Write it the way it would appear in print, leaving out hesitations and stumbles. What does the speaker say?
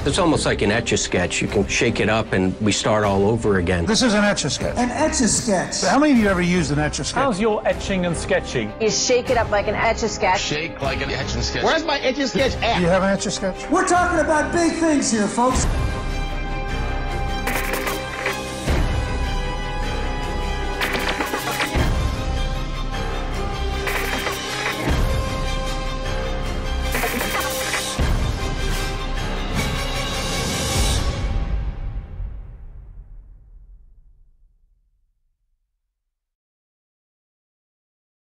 It's almost like an Etch-a-Sketch. You can shake it up and we start all over again. This is an Etch-a-Sketch. An Etch-a-Sketch. How many of you ever used an Etch-a-Sketch? How's your etching and sketching? You shake it up like an Etch-a-Sketch. Shake like an Etch-a-Sketch. Where's my Etch-a-Sketch at? Do you have an Etch-a-Sketch? We're talking about big things here, folks.